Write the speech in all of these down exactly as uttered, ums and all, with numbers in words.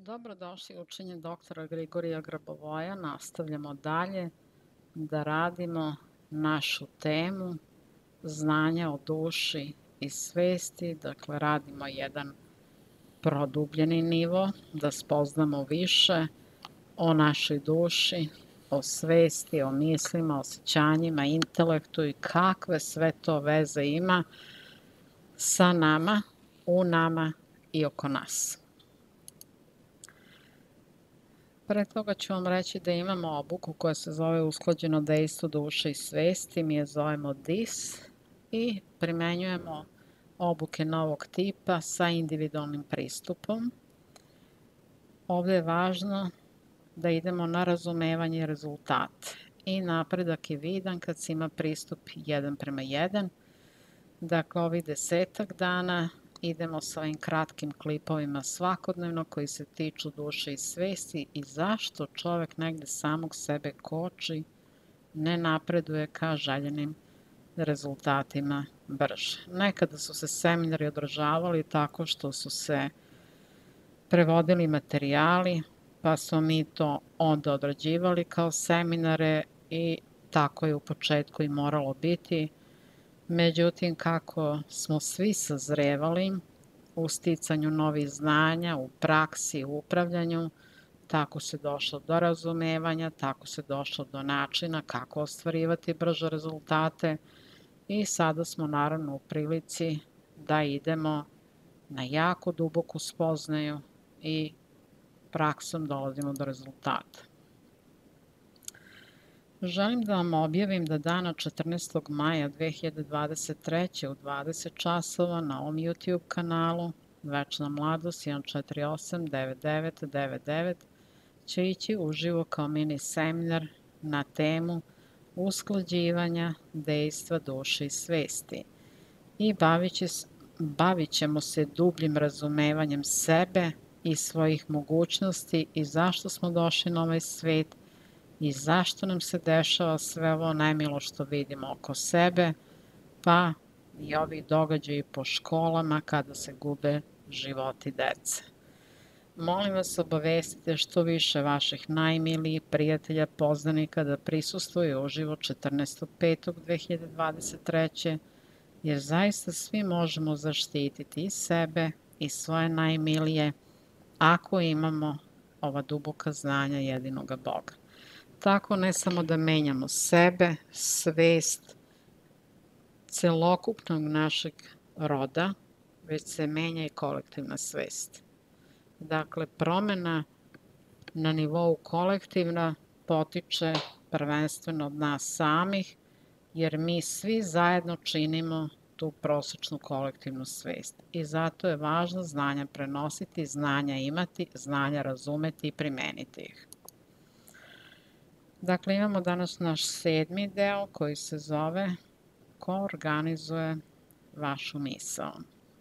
Dobrodošli u učenje doktora Grigorija Grabovoja. Nastavljamo dalje da radimo našu temu znanja o duši i svesti. Dakle, radimo jedan produbljeni nivo, da spoznamo više o našoj duši, o svesti, o mislima, osjećanjima, intelektu i kakve sve to veze ima sa nama, u nama i oko nas. Pre toga ću vam reći da imamo obuku koja se zove Usklađeno dejstvo duše i svesti, mi je zovemo D I S i primenjujemo obuke novog tipa sa individualnim pristupom. Ovde je važno da idemo na razumevanje i rezultate i napredak je vidan kad se ima pristup jedan prema jedan. Dakle, ovih desetak dana idemo sa ovim kratkim klipovima svakodnevno koji se tiču duše i svesti i zašto čovek negde samog sebe koči, ne napreduje ka željenim rezultatima brže. Nekada su se seminari održavali tako što su se prevodili materijali, pa smo mi to onda odrađivali kao seminare i tako je u početku i moralo biti. Međutim, kako smo svi sazrevali u sticanju novih znanja, u praksi, u upravljanju, tako se došlo do razumevanja, tako se došlo do načina kako ostvarivati brže rezultate i sada smo naravno u prilici da idemo na jako duboku spoznaju i praksom dolazimo do rezultata. Želim da vam objavim da dana četrnaestog maja dve hiljade dvadeset treće. u dvadeset časova na ovom YouTube kanalu Večna mladost jedan četiri osam devet devet devet devet će ići uživo kao mini seminar na temu usklađivanja dejstva duše i svesti i bavit, će, bavit ćemo se dubljim razumevanjem sebe i svojih mogućnosti i zašto smo došli na ovaj svet i zašto nam se dešava sve ovo najmilo što vidimo oko sebe, pa i ovi događaji po školama kada se gube životi dece. Molim vas, obavestite što više vaših najmilijih prijatelja, poznanika da prisustvuju uživo četrnaestog petog dve hiljade dvadeset treće. jer zaista svi možemo zaštititi i sebe i svoje najmilije ako imamo ova duboka znanja jedinoga Boga. Tako ne samo da menjamo sebe, svest celokupnog našeg roda, već se menja i kolektivna svest. Dakle, promena na nivou kolektivna potiče prvenstveno od nas samih, jer mi svi zajedno činimo tu prosečnu kolektivnu svest. I zato je važno znanja prenositi, znanja imati, znanja razumeti i primeniti ih. Dakle, imamo danas naš sedmi deo koji se zove Ko organizuje vašu misao.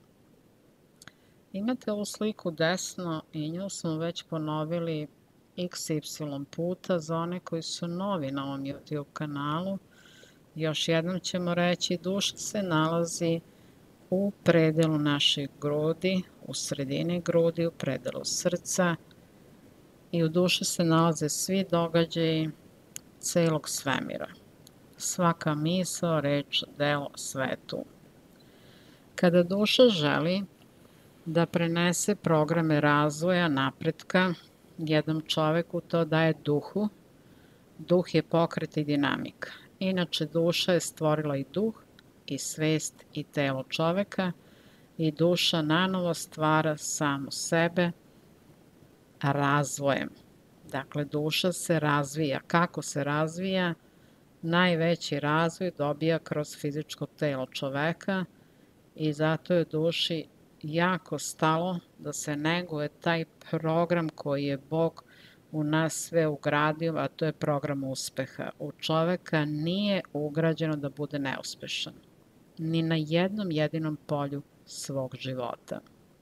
Imate ovu sliku desno i nju smo već ponovili iks ipsilon puta za one koji su novi na ovom YouTube kanalu. Još jednom ćemo reći, duša se nalazi u predelu naših grudi, u sredini grudi, u predelu srca i u duši se nalaze svi događaji celog svemira. Svaka misao, reč, delo, sve je tu. Kada duša želi da prenese programe razvoja, napretka, jednom čoveku to daje duhu. Duh je pokret i dinamika. Inače, duša je stvorila i duh, i svest, i telo čoveka, i duša nanovo stvara samu sebe razvojem. Dakle, duša se razvija. Kako se razvija? Najveći razvoj dobija kroz fizičko telo čoveka i zato je duši jako stalo da se neguje taj program koji je Bog u nas sve ugradio, a to je program uspeha. U čoveka nije ugrađeno da bude neuspešan, ni na jednom jedinom polju svog života.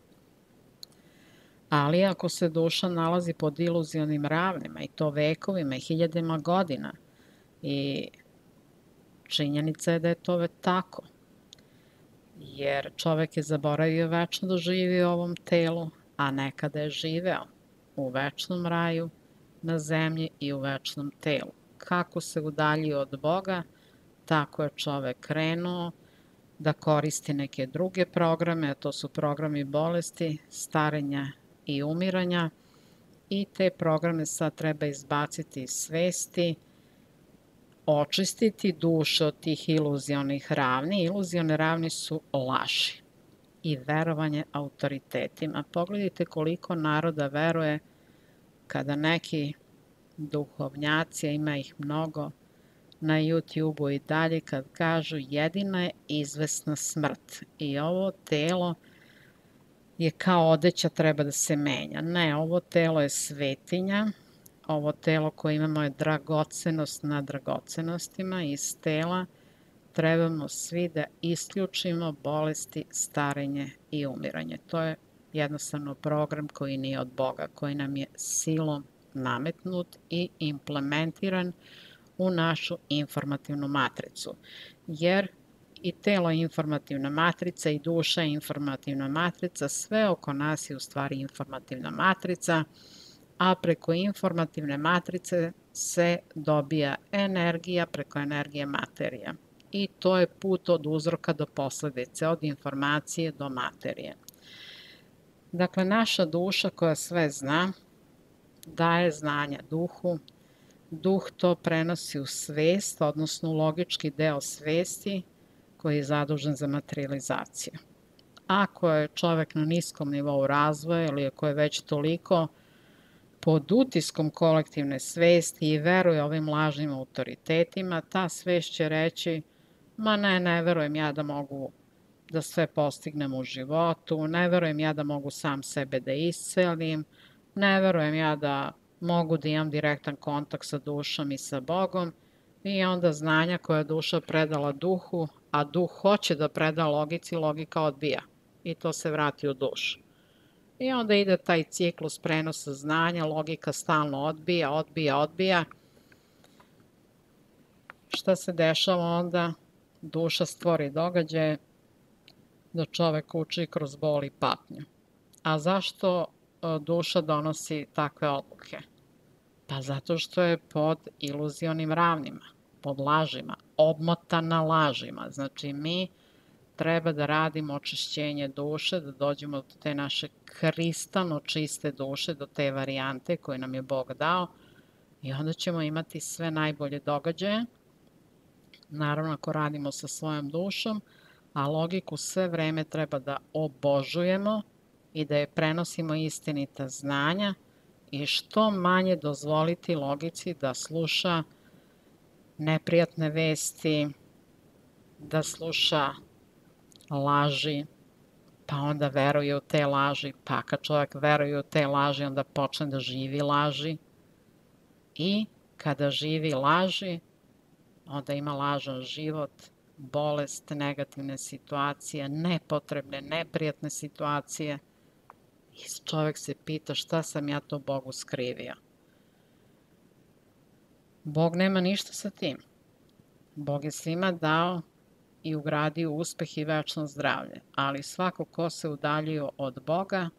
Ali ako se duša nalazi pod iluzionim ravnima, i to vekovima i hiljadima godina, i činjenica je da je to već tako, jer čovek je zaboravio večno da živi u ovom telu, a nekada je živeo u večnom raju na zemlji i u večnom telu. Kako se udaljio od Boga, tako je čovek krenuo da koristi neke druge programe, a to su programi bolesti, starenja i umiranja, i te programe sad treba izbaciti iz svesti, očistiti dušu od tih iluzionih ravni. Iluzione ravni su laži i verovanje autoritetima. Pogledajte koliko naroda veruje kada neki duhovnjaci, ima ih mnogo na YouTube-u i dalje, kad kažu jedina je izvesna smrt i ovo telo je kao odeća, treba da se menja. Ne, ovo telo je svetinja, ovo telo koje imamo je dragocenost na dragocenostima. Iz tela trebamo svi da isključimo bolesti, starenje i umiranje. To je jednostavno program koji nije od Boga, koji nam je silom nametnut i implementiran u našu informativnu matricu. Jer i telo je informativna matrica i duša je informativna matrica, sve oko nas je u stvari informativna matrica, a preko informativne matrice se dobija energija, preko energije materija. I to je put od uzroka do posledice, od informacije do materije. Dakle, naša duša koja sve zna, daje znanja duhu, duh to prenosi u svest, odnosno u logički deo svesti koji je zadužen za materializaciju. Ako je čovek na niskom nivou razvoja ili ako je već toliko pod utiskom kolektivne svesti i veruje ovim lažnim autoritetima, ta svest će reći: ma ne, ne verujem ja da mogu da sve postignem u životu, ne verujem ja da mogu sam sebe da iscelim, ne verujem ja da mogu da imam direktan kontakt sa dušom i sa Bogom, i onda znanja koje je duša predala duhu, a duh hoće da preda logici, logika odbija i to se vrati u dušu. I onda ide taj ciklus prenosa znanja, logika stalno odbija, odbija, odbija. Šta se dešava onda? Duša stvori događaje da čovek uči kroz bol i patnju. A zašto duša donosi takve odluke? Pa zato što je pod iluzionim ravnima, pod lažima, obmotana lažima. Znači, mi treba da radimo očišćenje duše, da dođemo do te naše kristalno čiste duše, do te varijante koju nam je Bog dao, i onda ćemo imati sve najbolje događaje. Naravno, ako radimo sa svojom dušom, a logiku sve vreme treba da obožujemo i da je prenosimo istinita znanja i što manje dozvoliti logici da sluša neprijatne vesti, da sluša laži, pa onda veruje u te laži, pa kad čovjek veruje u te laži, onda počne da živi laži, i kada živi laži, onda ima lažan život, bolest, negativne situacije, nepotrebne, neprijatne situacije, i čovjek se pita šta sam ja to Bogu skrivio. Bog nema ništa sa tim. Bog je svima dao i ugradio uspeh i večno zdravlje, ali svako ko se udaljio od Boga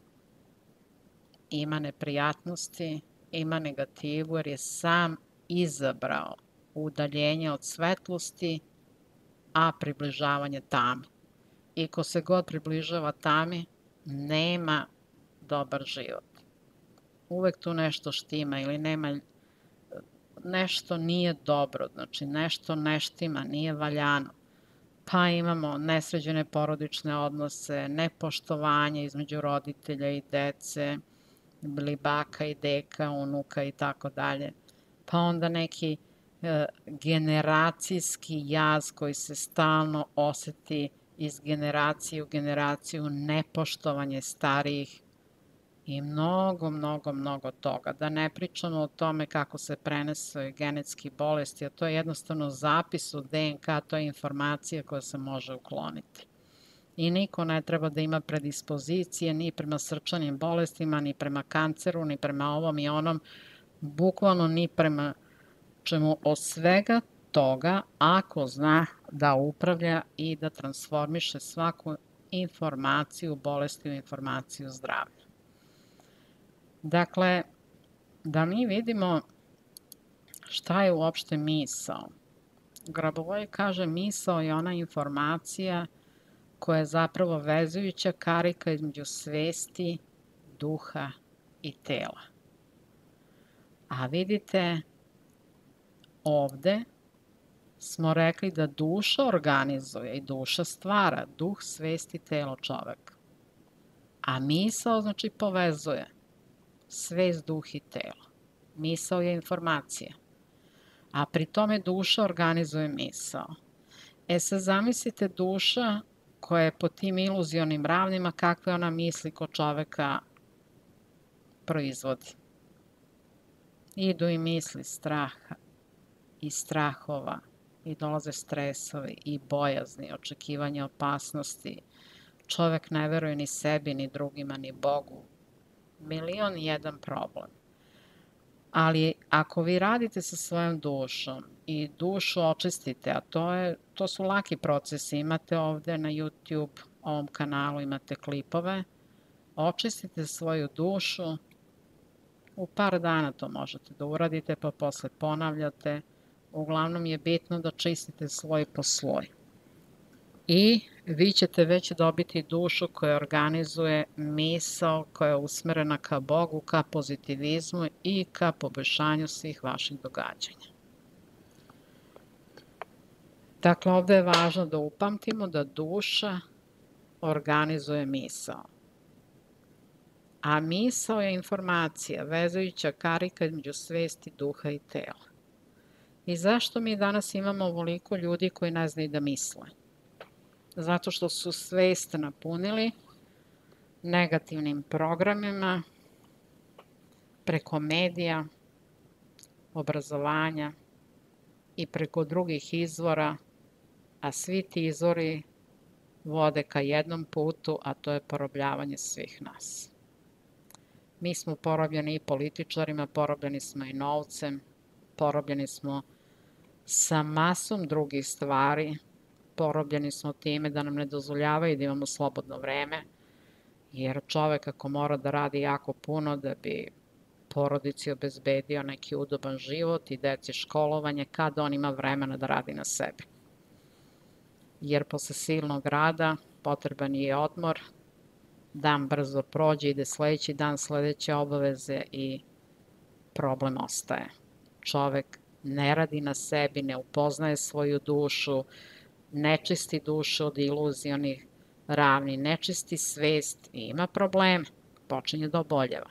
ima neprijatnosti, ima negativu, jer je sam izabrao udaljenje od svetlosti, a približavanje tami. I ko se god približava tami, nema dobar život. Uvek tu nešto štima ili nema, nešto nije dobro, znači nešto ne štima, nije valjano. Pa imamo nesređene porodične odnose, nepoštovanje između roditelja i dece, ili baka i deka, unuka i tako dalje. Pa onda neki e, generacijski jaz koji se stalno oseti iz generacije u generaciju, nepoštovanje starijih i mnogo, mnogo, mnogo toga. Da ne pričamo o tome kako se prenese genetski bolesti, a to je jednostavno zapis u D N K, to je informacija koja se može ukloniti. I niko ne treba da ima predispozicije ni prema srčanim bolestima, ni prema kanceru, ni prema ovom i onom, bukvalno ni prema čemu od svega toga, ako zna da upravlja i da transformiše svaku informaciju bolesti u informaciju zdravlja. Dakle, da mi vidimo šta je uopšte misao. Grabovoi kaže misao je ona informacija koja je zapravo vezujuća karika između svesti, duha i tela. A vidite, ovde smo rekli da duša organizuje i duša stvara, duh, svest i telo čoveka. A misao znači povezuje svest, duh i telo. Misao je informacija. A pri tome duša organizuje misao. E sad zamislite duša koja je po tim iluzionim ravnima, kakve ona misli kod čoveka proizvodi. Idu i misli straha i strahova, i dolaze stresovi i bojazni, očekivanje opasnosti. Čovek ne veruje ni sebi, ni drugima, ni Bogu. Milion i jedan problem. Ali ako vi radite sa svojom dušom i dušu očistite, a to, je, to su laki procesi, imate ovde na YouTube, ovom kanalu imate klipove, očistite svoju dušu, u par dana to možete da uradite, pa posle ponavljate. Uglavnom je bitno da čistite sloj po sloj. I vi ćete već dobiti dušu koja organizuje misao koja je usmerena ka Bogu, ka pozitivizmu i ka poboljšanju svih vaših događanja. Dakle, ovde je važno da upamtimo da duša organizuje misao. A misao je informacija, vezujuća karika između svesti, duha i tela. I zašto mi danas imamo ovoliko ljudi koji ne znaju da misle? Zato što su svest napunili negativnim programima preko medija, obrazovanja i preko drugih izvora, a svi ti izvori vode ka jednom putu, a to je porobljavanje svih nas. Mi smo porobljeni i političarima, porobljeni smo i novcem, porobljeni smo sa masom drugih stvari, porobljeni smo time da nam ne dozvoljavaju da imamo slobodno vreme, jer čovek ako mora da radi jako puno da bi porodici obezbedio neki udoban život i deci školovanje, kada on ima vremena da radi na sebi. Jer posle silnog rada potreban je odmor, dan brzo prođe, ide sledeći dan, sledeće obaveze i problem ostaje. Čovek ne radi na sebi, ne upoznaje svoju dušu, ne čisti dušu od iluzionih ravni, ne čisti svest i ima probleme, počinje da oboljeva.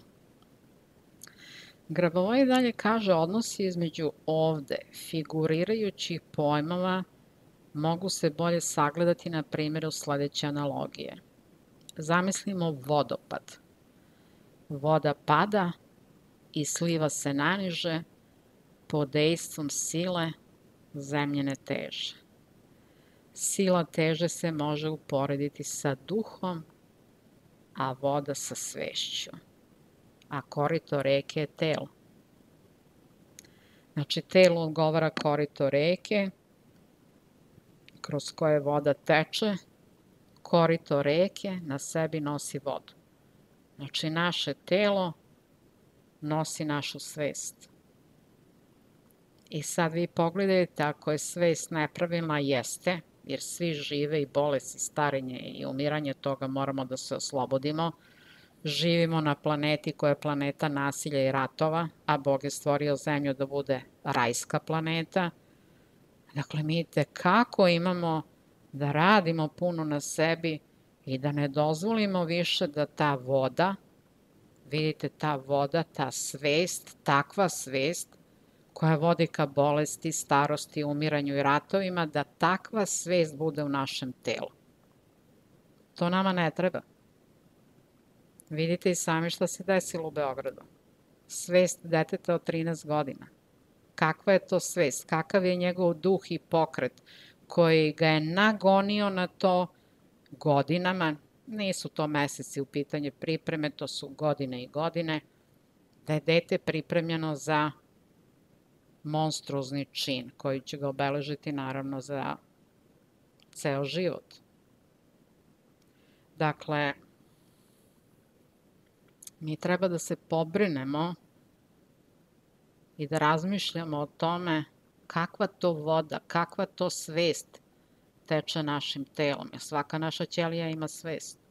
Grabovoi dalje kaže odnosi između ovde figurirajućih pojmova mogu se bolje sagledati na primjeru sledeće analogije. Zamislimo vodopad. Voda pada i sliva se naniže pod dejstvom sile zemljene teže. Sila teže se može uporediti sa duhom, a voda sa svešću. A korito reke je telo. Znači, telo odgovara korito reke, kroz koje voda teče, korito reke na sebi nosi vodu. Znači, naše telo nosi našu svest. I sad vi pogledajte, ako je svest nepravilna, jeste, jer svi žive i bolest i starenje i umiranje, toga moramo da se oslobodimo. Živimo na planeti koja je planeta nasilja i ratova, a Bog je stvorio zemlju da bude rajska planeta. Dakle, mi tekako imamo da radimo puno na sebi i da ne dozvolimo više da ta voda, vidite, ta voda, ta svest, takva svest koja vodi ka bolesti, starosti, umiranju i ratovima, da takva svest bude u našem telu. To nama ne treba. Vidite i sami šta se desilo u Beogradu. Svest deteta od trinaest godina. Kakva je to svest? Kakav je njegov duh i pokret koji ga je nagonio na to godinama, nisu to meseci u pitanje pripreme, to su godine i godine, da je dete pripremljeno za monstruozni čin koji će ga obeležiti naravno za ceo život. Dakle, Mi treba da se pobrinemo i da razmišljamo o tome kakva to voda, kakva to svest teče našim telom. Jer svaka naša ćelija ima svest.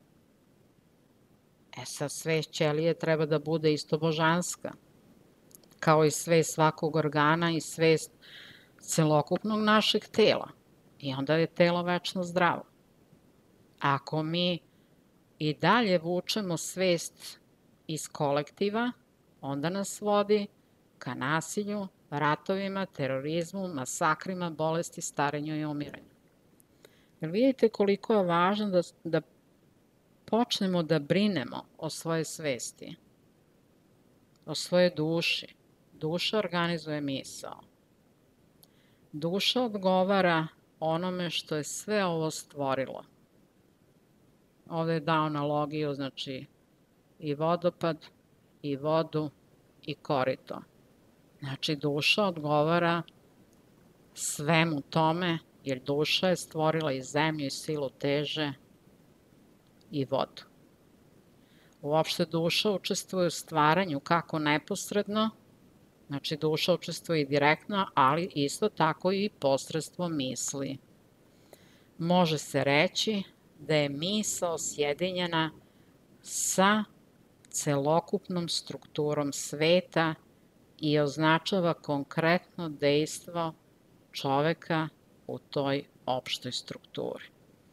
E sad, svest ćelije treba da bude isto božanska, kao i svest svakog organa i svest celokupnog našeg tela. I onda je telo večno zdravo. Ako mi i dalje vučemo svest iz kolektiva, onda nas vodi ka nasilju, ratovima, terorizmu, masakrima, bolesti, starenju i umiranju. Jer vidite koliko je važno da, da počnemo da brinemo o svoje svesti, o svojoj duši. Duša organizuje misao. Duša odgovara onome što je sve ovo stvorilo. Ovde je dao analogiju, znači i vodopad, i vodu, i korito. Znači, duša odgovara svemu tome, jer duša je stvorila i zemlju, i silu teže, i vodu. Uopšte duša učestvuje u stvaranju kako neposredno, znači duša učestvuje i direktno, ali isto tako i posredstvom misli. Može se reći da je misao sjedinjena sa celokupnom strukturom sveta i označava konkretno dejstvo čoveka u toj opštoj strukturi.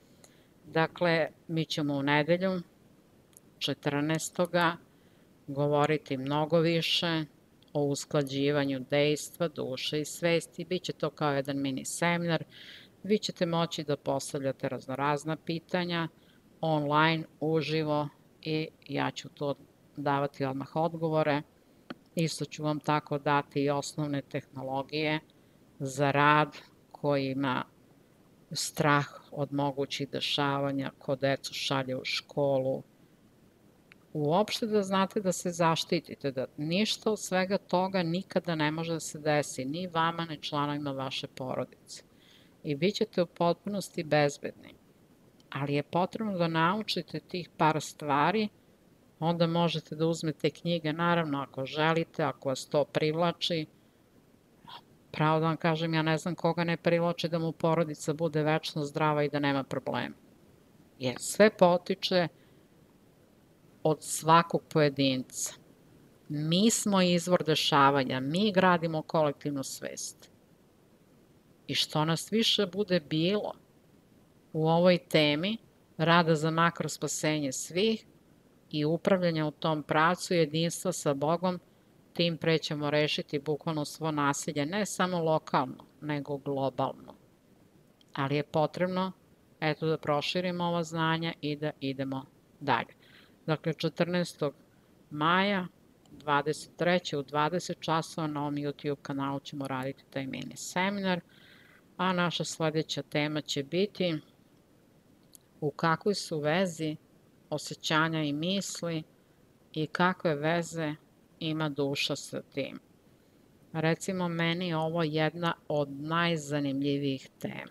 Dakle, mi ćemo u nedelju četrnaestog govoriti mnogo više o usklađivanju dejstva, duše i svesti. Biće to kao jedan mini seminar. Vi ćete moći da postavljate raznorazna pitanja online, uživo i ja ću to davati odmah odgovore. Isto ću vam tako dati i osnovne tehnologije za rad koji ima strah od mogućih dešavanja, ko decu šalje u školu. Uopšte da znate da se zaštitite, da ništa od svega toga nikada ne može da se desi, ni vama, ni članovima vaše porodice. I bit ćete u potpunosti bezbedni. Ali je potrebno da naučite tih par stvari, onda možete da uzmete knjige, naravno ako želite, ako vas to privlači. Pravo da vam kažem, ja ne znam koga ne privlači da mu porodica bude večno zdrava i da nema problema. Jer sve potiče od svakog pojedinca. Mi smo izvor dešavanja, mi gradimo kolektivnu svest. I što nas više bude bilo u ovoj temi rada za makrospasenje svih i upravljanja u tom pravcu jedinstva sa Bogom, tim pre ćemo rešiti bukvalno svo nasilje, ne samo lokalno, nego globalno. Ali je potrebno, eto, da proširimo ova znanja i da idemo dalje. Dakle, četrnaestog maja, dvadeset trećeg u dvadeset časova na ovom YouTube kanalu ćemo raditi taj mini seminar, a naša sledeća tema će biti u kakvoj su vezi osjećanja i misli i kakve veze ima duša sa tim. Recimo, meni je ovo jedna od najzanimljivijih tema.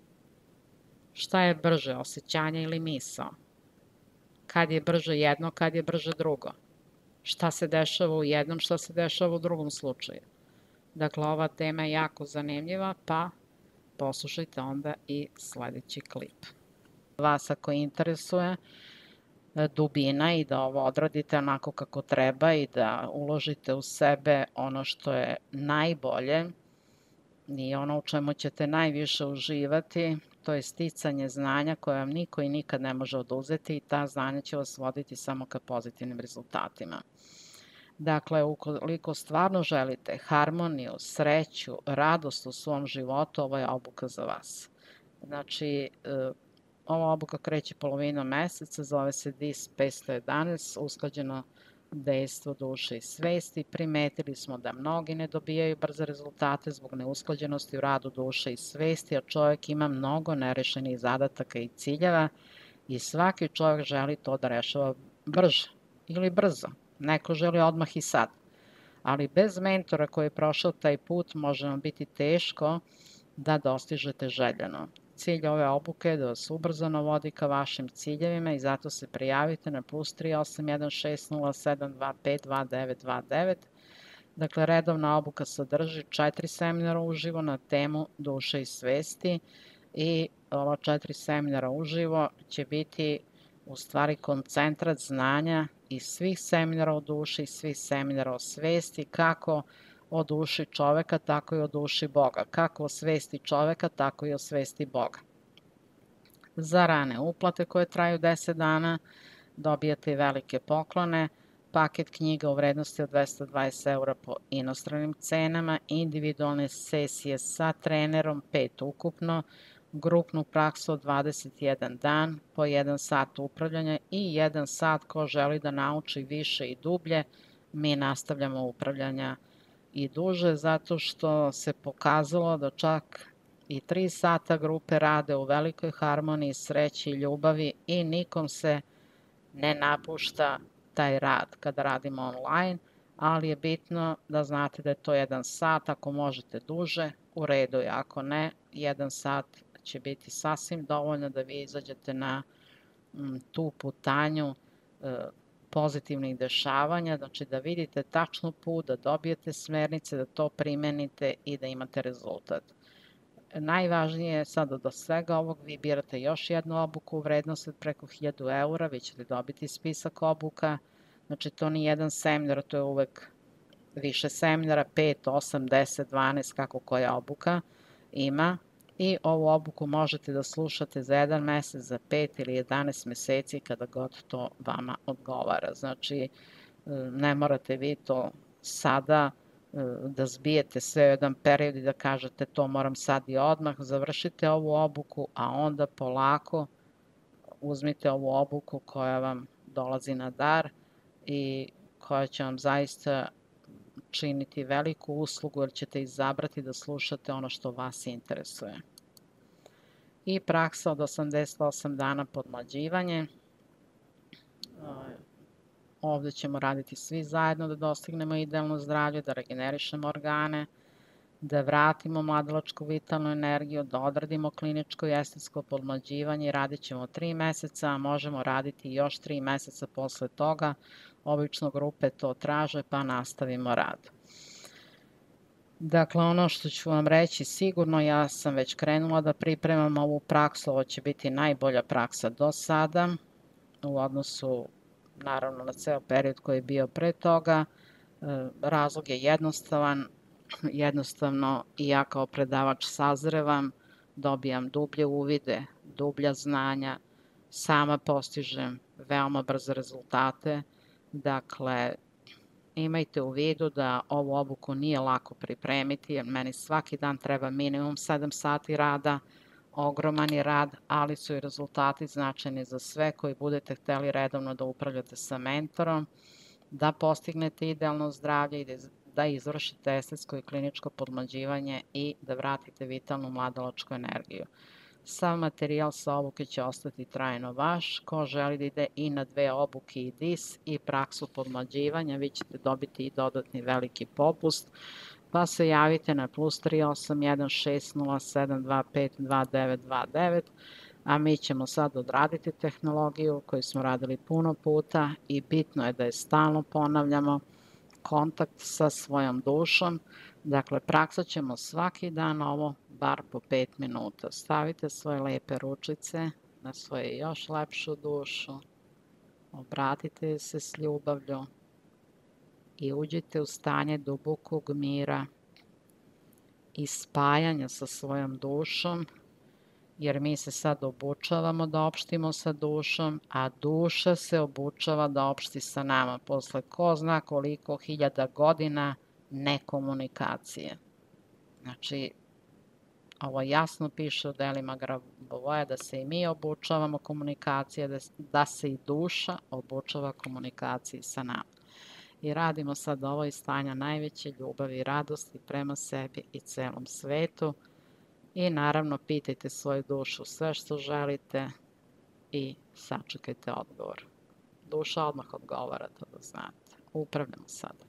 Šta je brže, osjećanje ili misao? Kad je brže jedno, kad je brže drugo? Šta se dešava u jednom, šta se dešava u drugom slučaju? Dakle, ova tema je jako zanimljiva, pa poslušajte onda i sledeći klip. Vas ako interesuje dubina i da ovo odradite onako kako treba i da uložite u sebe ono što je najbolje i ono u čemu ćete najviše uživati, to je sticanje znanja koje vam niko i nikad ne može oduzeti i ta znanja će vas voditi samo ka pozitivnim rezultatima. Dakle, ukoliko stvarno želite harmoniju, sreću, radost u svom životu, ovo je obuka za vas. Znači, ova obuka kreće polovinom meseca, zove se D I S petsto jedanaest, usklađeno dejstvo duše i svesti. Primetili smo da mnogi ne dobijaju brze rezultate zbog neusklađenosti u radu duše i svesti, a čovjek ima mnogo nerešenih zadataka i ciljeva i svaki čovjek želi to da rešava brže ili brzo. Neko želi odmah i sad. Ali bez mentora koji je prošao taj put može vam biti teško da dostižete željeno. Cilj ove obuke je da vas ubrzano vodi ka vašim ciljevima i zato se prijavite na plus tri osam jedan šest nula sedam dva pet dva devet dva devet. Dakle, redovna obuka sadrži četiri seminara uživo na temu duše i svesti i ova četiri seminara uživo će biti u stvari koncentrat znanja iz svih seminara o duši i svih seminara o svesti, kako o duši čoveka, tako i o duši Boga. Kako o svesti čoveka, tako i o svesti Boga. Za rane uplate koje traju deset dana dobijate i velike poklone, paket knjiga u vrednosti od dvesta dvadeset eura po inostranim cenama, individualne sesije sa trenerom, pet ukupno, grupnu praksu od dvadeset jedan dan, po jedan sat upravljanja i jedan sat ko želi da nauči više i dublje. Mi nastavljamo upravljanja i duže, zato što se pokazalo da čak i tri sata grupe rade u velikoj harmoniji, sreći i ljubavi i nikom se ne napušta taj rad kada radimo online, ali je bitno da znate da je to jedan sat, ako možete duže, u redu je, ako ne, jedan sat će biti sasvim dovoljno da vi izađete na m, tu putanju e, pozitivnih dešavanja, znači da vidite tačno put, da dobijete smernice, da to primenite i da imate rezultat. Najvažnije je sada do svega ovog vi birate još jednu obuku u vrednosti od preko hiljadu eura, vi ćete dobiti spisak obuka, znači to ni jedan seminar, to je uvek više seminara, pet, osam, deset, dvanaest, kako koja obuka ima i ovu obuku možete da slušate za jedan mesec, za pet ili jedanaest meseci, kada god to vama odgovara. Znači, ne morate vi to sada da zbijete sve u jedan period i da kažete to moram sad i odmah, završite ovu obuku, a onda polako uzmite ovu obuku koja vam dolazi na dar i koja će vam zaista činiti veliku uslugu jer ćete izabrati da slušate ono što vas interesuje. I praksa od osamdeset osam dana podmlađivanje. Ovde ćemo raditi svi zajedno da dostignemo idealno zdravlje, da regenerišemo organe, da vratimo mladalačku vitalnu energiju, da odradimo kliničko i estetsko podmlađivanje i radit ćemo tri meseca, a možemo raditi još tri meseca posle toga. Obično grupe to traže, pa nastavimo rad. Dakle, ono što ću vam reći sigurno, ja sam već krenula da pripremam ovu praksu, ovo će biti najbolja praksa do sada u odnosu naravno na ceo period koji je bio pre toga. Razlog je jednostavan, jednostavno i ja kao predavač sazrevam, dobijam dublje uvide, dublja znanja, sama postižem veoma brze rezultate. Dakle, imajte u vidu da ovu obuku nije lako pripremiti, jer meni svaki dan treba minimum sedam sati rada, ogroman je rad, ali su i rezultati značajni za sve koji budete hteli redovno da upravljate sa mentorom, da postignete idealno zdravlje i da izvršite estetsko i kliničko podmlađivanje i da vratite vitalnu mladalačku energiju. Sav materijal sa obuke će ostati trajno vaš. Ko želi da ide i na dve obuke i dis i praksu podmlađivanja, vi ćete dobiti i dodatni veliki popust, pa se javite na plus tri osam jedan šest nula sedam dva pet dva devet dva devet, a mi ćemo sad odraditi tehnologiju koju smo radili puno puta i bitno je da je stalno ponavljamo, kontakt sa svojom dušom. Dakle, praksa ćemo svaki dan ovo, bar po pet minuta. Stavite svoje lepe ručice na svoju još lepšu dušu, obratite se s ljubavlju i uđite u stanje dubokog mira i spajanja sa svojom dušom, jer mi se sad obučavamo da opštimo sa dušom, a duša se obučava da opšti sa nama posle ko zna koliko hiljada godina nekomunikacije. Znači, ovo jasno piše u delima Grabavoja da se i mi obučavamo komunikacije, da se i duša obučava komunikaciji sa nama. I radimo sad ovo iz stanja najveće ljubavi i radosti prema sebi i celom svetu. I naravno, pitajte svoju dušu sve što želite i sačekajte odgovor. Duša odmah odgovara, to da znate. Upravljamo sada.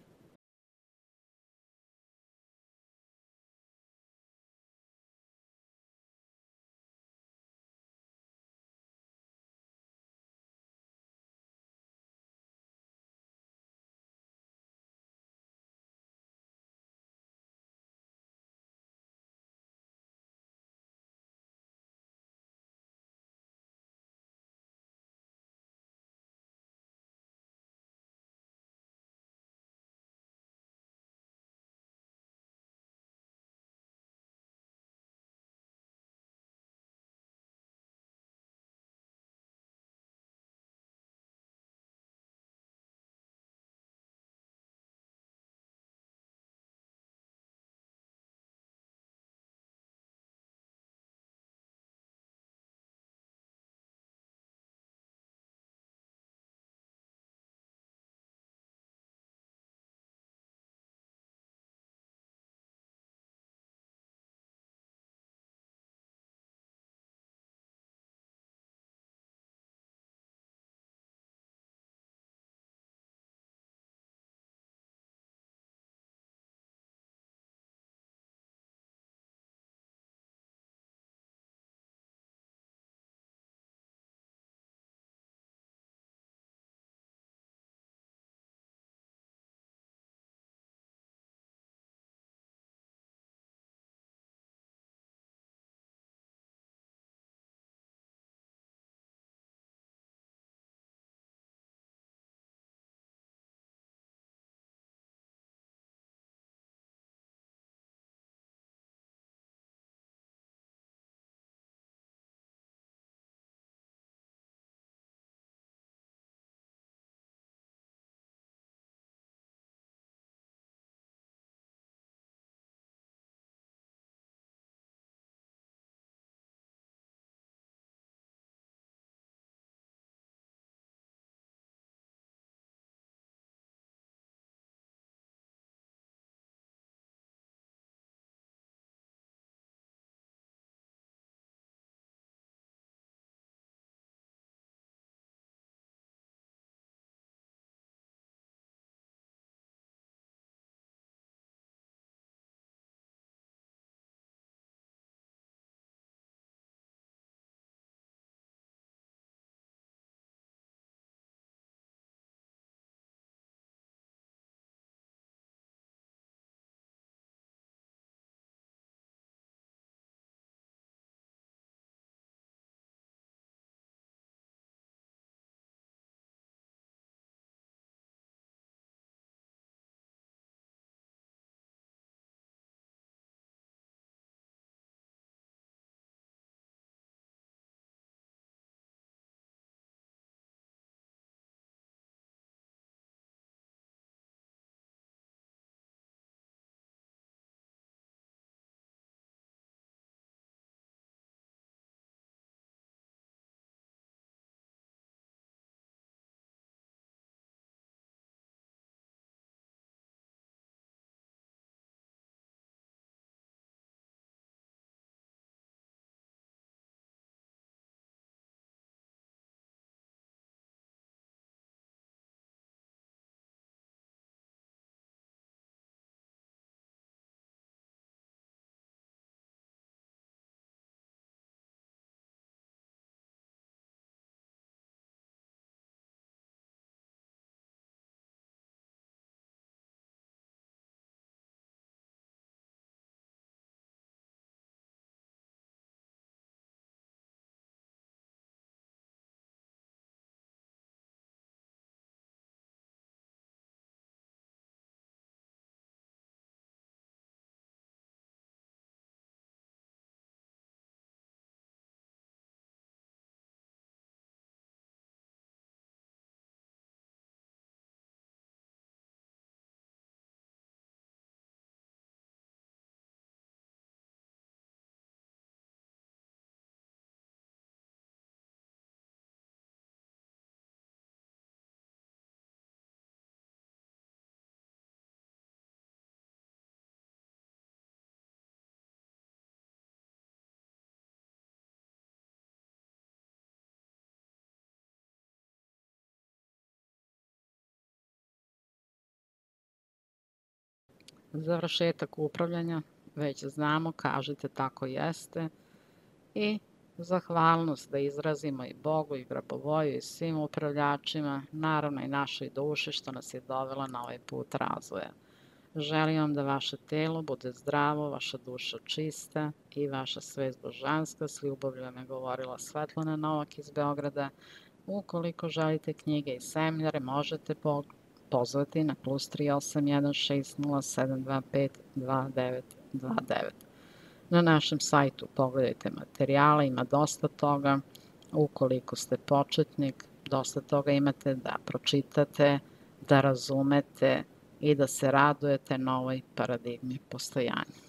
Završetak upravljanja, već znamo, kažite tako jeste. I zahvalnost da izrazimo i Bogu i Grabovoju i svim upravljačima, naravno i našoj duši što nas je dovela na ovaj put razvoja. Želim vam da vaše telo bude zdravo, vaša duša čista i vaša svest božanska. S ljubavlju vam je govorila Svetlana Novak iz Beograda. Ukoliko želite knjige i seminare, možete pozvati na plus tri osam jedan šest nula sedam dva pet dva devet dva devet. Na našem sajtu pogledajte materijale, ima dosta toga. Ukoliko ste početnik, dosta toga imate da pročitate, da razumete i da se radujete novoj paradigmi postojanja.